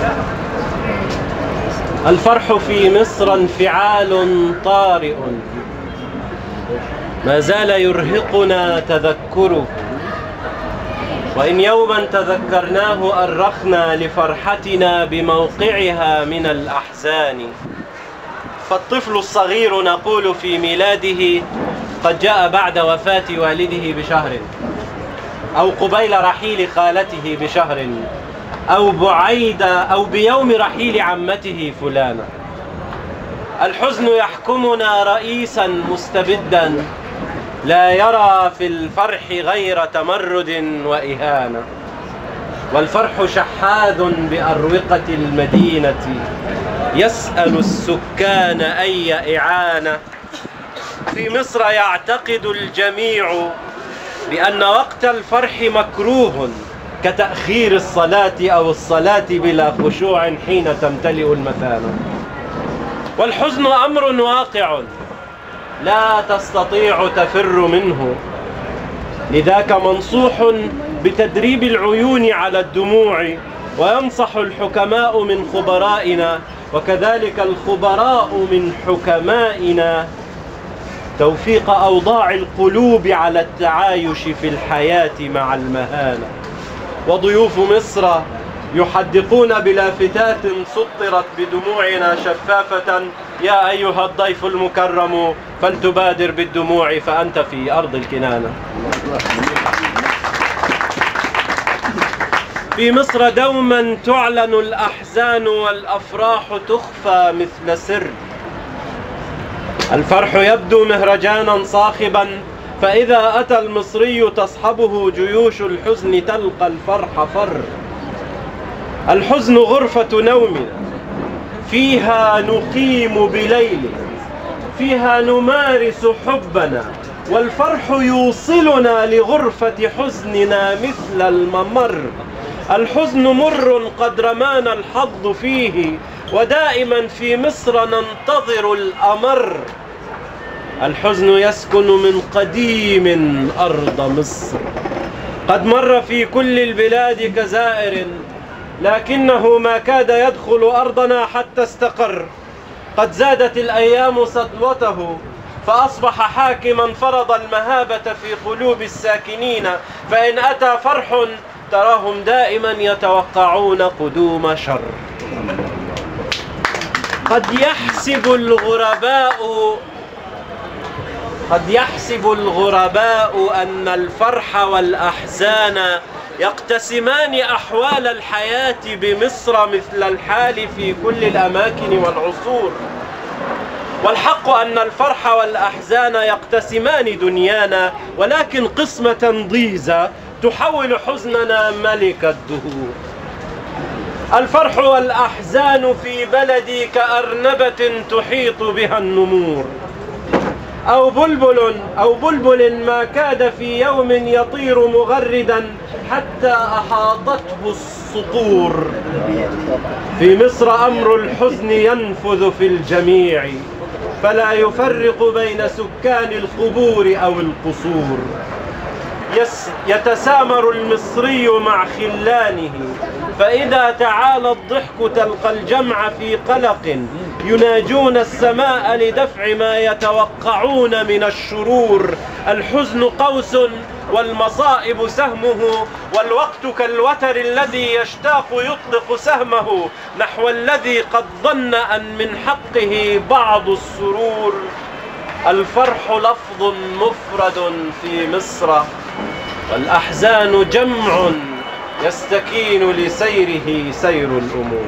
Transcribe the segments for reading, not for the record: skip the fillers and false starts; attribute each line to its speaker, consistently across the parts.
Speaker 1: الفرح في مصر انفعال طارئ ما زال يرهقنا تذكره، وإن يوما تذكرناه أرخنا لفرحتنا بموقعها من الأحزان. فالطفل الصغير نقول في ميلاده قد جاء بعد وفاة والده بشهر، أو قبيل رحيل خالته بشهر، أو بعيد أو بيوم رحيل عمته فلانة. الحزن يحكمنا رئيسا مستبدا لا يرى في الفرح غير تمرد وإهانة، والفرح شحاذ بأروقة المدينة يسأل السكان أي إعانة. في مصر يعتقد الجميع بأن وقت الفرح مكروه كتأخير الصلاة أو الصلاة بلا خشوع حين تمتلئ المثانة. والحزن أمر واقع لا تستطيع تفر منه، لذاك منصوح بتدريب العيون على الدموع، وينصح الحكماء من خبرائنا وكذلك الخبراء من حكمائنا توفيق أوضاع القلوب على التعايش في الحياة مع المهانة. وضيوف مصر يحدقون بلافتات سطرت بدموعنا شفافة: يا أيها الضيف المكرم فلتبادر بالدموع فأنت في أرض الكنانة. في مصر دوما تعلن الأحزان والأفراح تخفى مثل سر. الفرح يبدو مهرجانا صاخبا، فإذا أتى المصري تصحبه جيوش الحزن تلقى الفرح فر. الحزن غرفة نومنا، فيها نقيم بليل، فيها نمارس حبنا، والفرح يوصلنا لغرفة حزننا مثل الممر. الحزن مر قد رمانا الحظ فيه، ودائما في مصر ننتظر الأمر. الحزن يسكن من قديم أرض مصر، قد مر في كل البلاد كزائر، لكنه ما كاد يدخل أرضنا حتى استقر. قد زادت الأيام سطوته فأصبح حاكما فرض المهابة في قلوب الساكنين، فإن أتى فرح تراهم دائما يتوقعون قدوم شر. قد يحسب الغرباء أن الفرح والأحزان يقتسمان أحوال الحياة بمصر مثل الحال في كل الأماكن والعصور. والحق أن الفرح والأحزان يقتسمان دنيانا، ولكن قسمة ضيزة تحول حزننا ملك الدهور. الفرح والأحزان في بلدي كأرنبة تحيط بها النمور، أو بلبل ما كاد في يوم يطير مغردا حتى أحاطته الصقور. في مصر أمر الحزن ينفذ في الجميع، فلا يفرق بين سكان القبور أو القصور. يتسامر المصري مع خلانه، فإذا تعالى الضحك تلقى الجمع في قلق يناجون السماء لدفع ما يتوقعون من الشرور. الحزن قوس والمصائب سهمه، والوقت كالوتر الذي يشتاق يطلق سهمه نحو الذي قد ظن أن من حقه بعض السرور. الفرح لفظ مفرد في مصر، والأحزان جمع يستكين لسيره سير الأمور.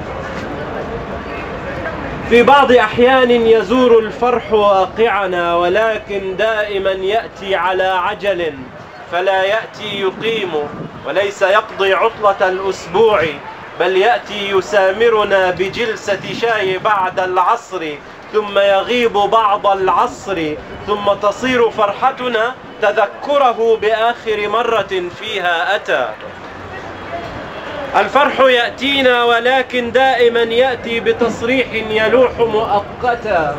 Speaker 1: في بعض أحيان يزور الفرح واقعنا، ولكن دائما يأتي على عجل، فلا يأتي يقيم وليس يقضي عطلة الأسبوع، بل يأتي يسامرنا بجلسة شاي بعد العصر، ثم يغيب بعض العصر، ثم تصير فرحتنا تذكره بآخر مرة فيها أتى. الفرح يأتينا، ولكن دائما يأتي بتصريح يلوح مؤقتا.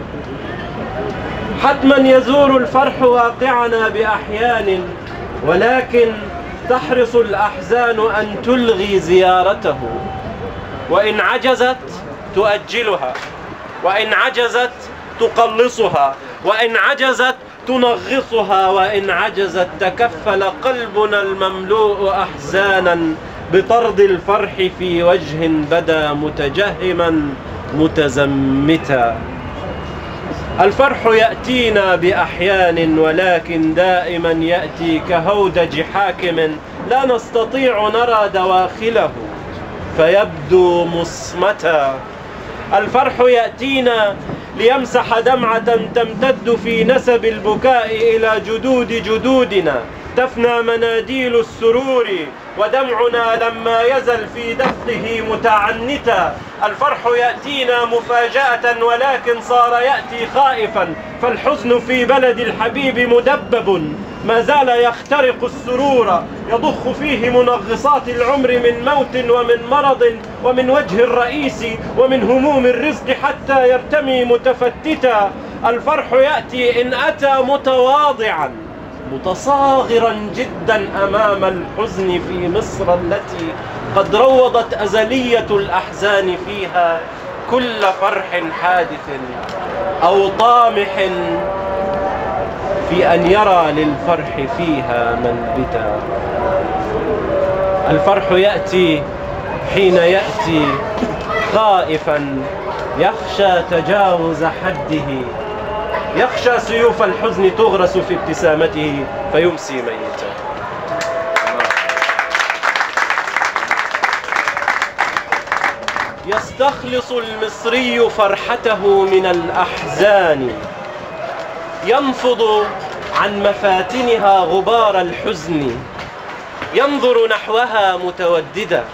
Speaker 1: حتما يزور الفرح واقعنا بأحيان، ولكن تحرص الأحزان أن تلغي زيارته. وإن عجزت تؤجلها، وإن عجزت تقلصها، وإن عجزت تنغصها، وإن عجزت تكفل قلبنا المملوء أحزانا بطرد الفرح في وجه بدا متجهما متزمتا. الفرح يأتينا بأحيان ولكن دائما يأتي كهودج حاكم لا نستطيع نرى دواخله فيبدو مصمتا. الفرح يأتينا ليمسح دمعة تمتد في نسب البكاء إلى جدود جدودنا، تفنى مناديل السرور ودمعنا لما يزل في دفقه متعنتا. الفرح يأتينا مفاجأة ولكن صار يأتي خائفا، فالحزن في بلد الحبيب مدبب ما زال يخترق السرور، يضخ فيه منغصات العمر من موت ومن مرض ومن وجه الرئيس ومن هموم الرزق حتى يرتمي متفتتا. الفرح يأتي إن أتى متواضعا متصاغرا جدا أمام الحزن في مصر التي قد روضت أزلية الأحزان فيها كل فرح حادث أو طامح في أن يرى للفرح فيها منبتا. الفرح يأتي حين يأتي خائفا يخشى تجاوز حده، يخشى سيوف الحزن تغرس في ابتسامته فيمسي ميتا. يستخلص المصري فرحته من الأحزان، ينفض عن مفاتنها غبار الحزن، ينظر نحوها متوددا،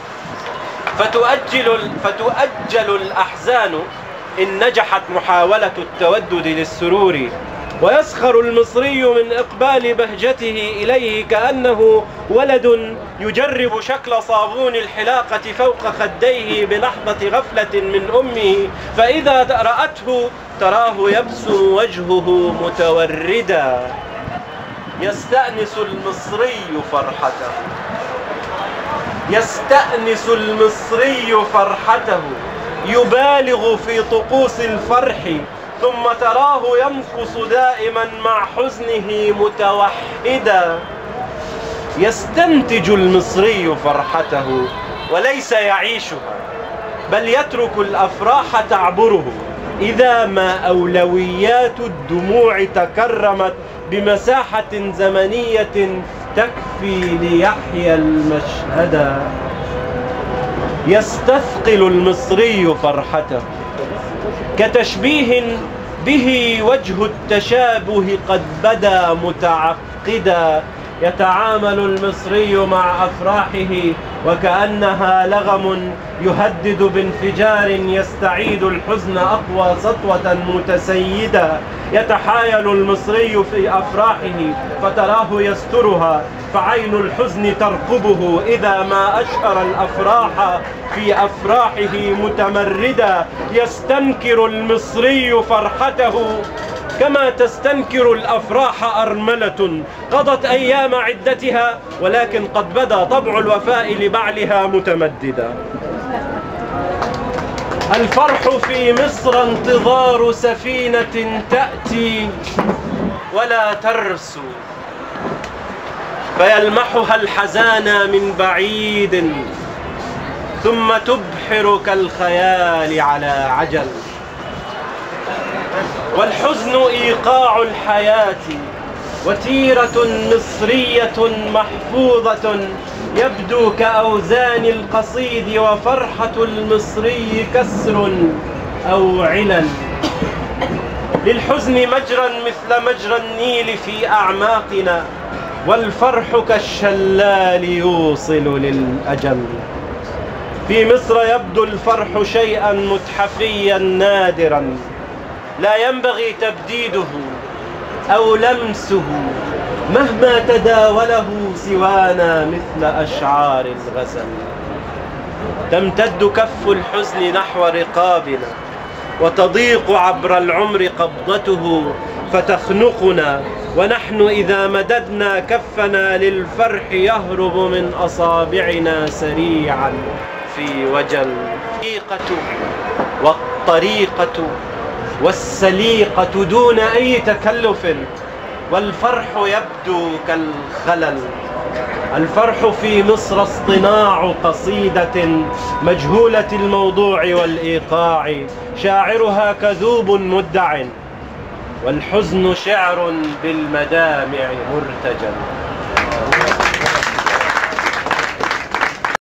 Speaker 1: فتؤجل الأحزان إن نجحت محاولة التودد للسرور. ويسخر المصري من إقبال بهجته إليه كأنه ولد يجرب شكل صابون الحلاقة فوق خديه بلحظة غفلة من أمه، فإذا رأته تراه يبسو وجهه متوردا. يستأنس المصري فرحته، يستأنس المصري فرحته، يبالغ في طقوس الفرح، ثم تراه ينقص دائما مع حزنه متوحدا. يستنتج المصري فرحته وليس يعيشها، بل يترك الأفراح تعبره إذا ما أولويات الدموع تكرمت بمساحة زمنية تكفي ليحيا المشهد. يستثقل المصري فرحته كتشبيه به وجه التشابه قد بدا متعقدا. يتعامل المصري مع أفراحه وكأنها لغم يهدد بانفجار يستعيد الحزن أقوى سطوة متسيدة. يتحايل المصري في أفراحه فتراه يسترها، فعين الحزن ترقبه إذا ما أشهر الأفراح في أفراحه متمردا. يستنكر المصري فرحته كما تستنكر الأفراح أرملة قضت أيام عدتها ولكن قد بدا طبع الوفاء لبعلها متمددا. الفرح في مصر انتظار سفينة تأتي ولا ترسو، فيلمحها الحزان من بعيد ثم تبحر كالخيال على عجل. والحزن إيقاع الحياة وتيرة مصرية محفوظة يبدو كأوزان القصيد، وفرحة المصري كسر أو علل. للحزن مجرى مثل مجرى النيل في أعماقنا، والفرح كالشلال يوصل للأجل. في مصر يبدو الفرح شيئا متحفيا نادرا لا ينبغي تبديده أو لمسه مهما تداوله سوانا مثل أشعار الغزل. تمتد كف الحزن نحو رقابنا وتضيق عبر العمر قبضته فتخنقنا، ونحن إذا مددنا كفنا للفرح يهرب من أصابعنا سريعا. في وجل. والطريقة والسليقة دون أي تكلف، والفرح يبدو كالخلل. الفرح في مصر اصطناع قصيدة مجهولة الموضوع والإيقاع، شاعرها كذوب مدع، والحزن شعر بالمدامع مرتجل.